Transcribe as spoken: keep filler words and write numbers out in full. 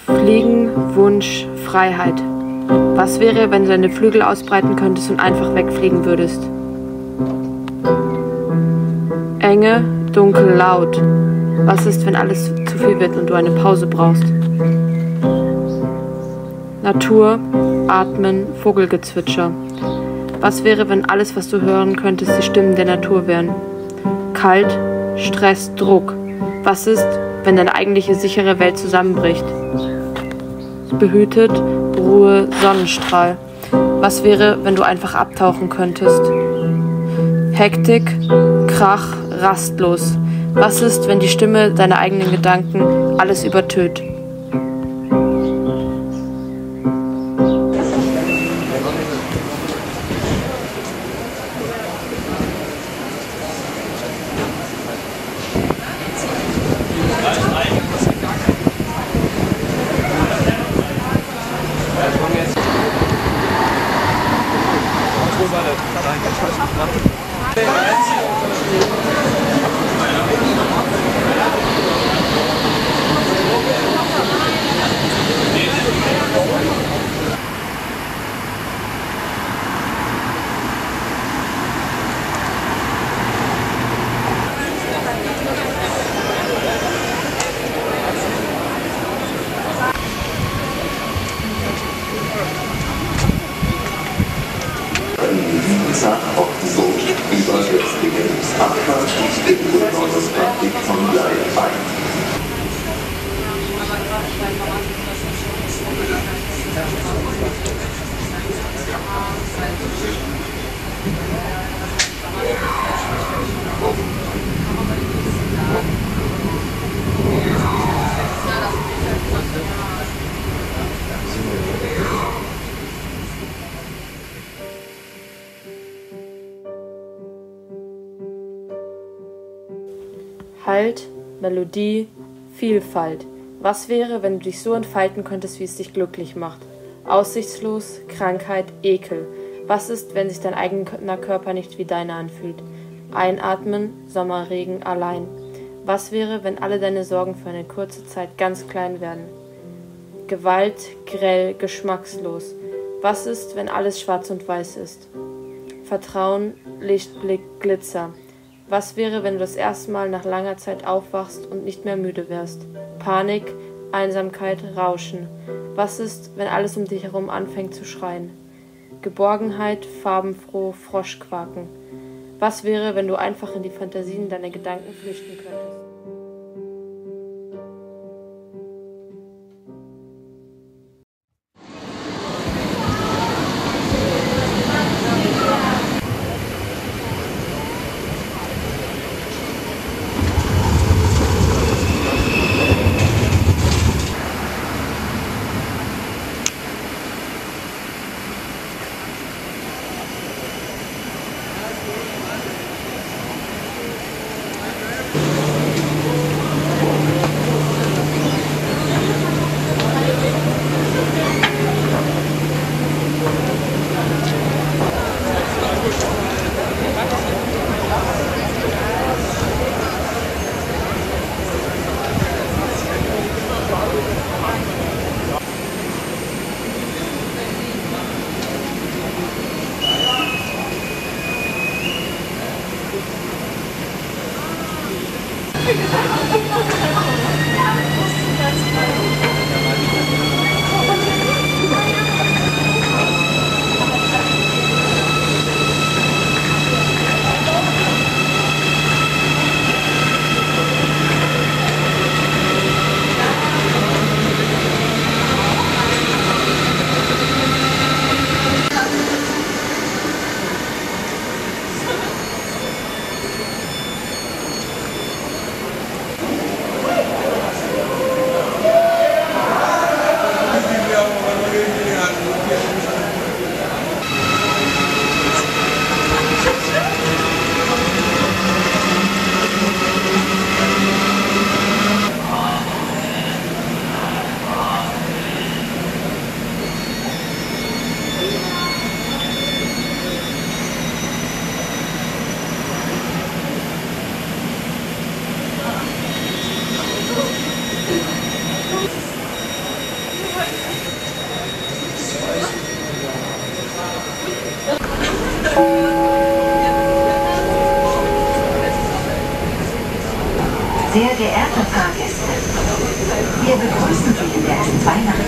Fliegen, Wunsch, Freiheit. Was wäre, wenn du deine Flügel ausbreiten könntest und einfach wegfliegen würdest? Enge, dunkel, laut. Was ist, wenn alles zu viel wird und du eine Pause brauchst? Natur, Atmen, Vogelgezwitscher. Was wäre, wenn alles, was du hören könntest, die Stimmen der Natur wären? Kalt, Stress, Druck. Was ist, wenn deine eigentliche sichere Welt zusammenbricht? Behütet, Ruhe, Sonnenstrahl. Was wäre, wenn du einfach abtauchen könntest? Hektik, Krach, rastlos. Was ist, wenn die Stimme deiner eigenen Gedanken alles übertönt? Halt, Melodie, Vielfalt. Was wäre, wenn du dich so entfalten könntest, wie es dich glücklich macht? Aussichtslos, Krankheit, Ekel. Was ist, wenn sich dein eigener Körper nicht wie deiner anfühlt? Einatmen, Sommerregen, allein. Was wäre, wenn alle deine Sorgen für eine kurze Zeit ganz klein werden? Gewalt, grell, geschmackslos. Was ist, wenn alles schwarz und weiß ist? Vertrauen, Lichtblick, Glitzer. Was wäre, wenn du das erste Mal nach langer Zeit aufwachst und nicht mehr müde wärst? Panik, Einsamkeit, Rauschen. Was ist, wenn alles um dich herum anfängt zu schreien? Geborgenheit, farbenfroh, Froschquaken. Was wäre, wenn du einfach in die Fantasien deiner Gedanken flüchten könntest? Thank you. Weihnachten.